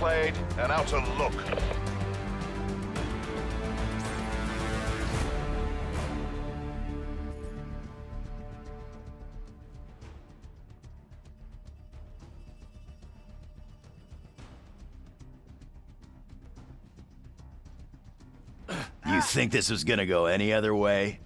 played, and how to look. You think this was gonna go any other way?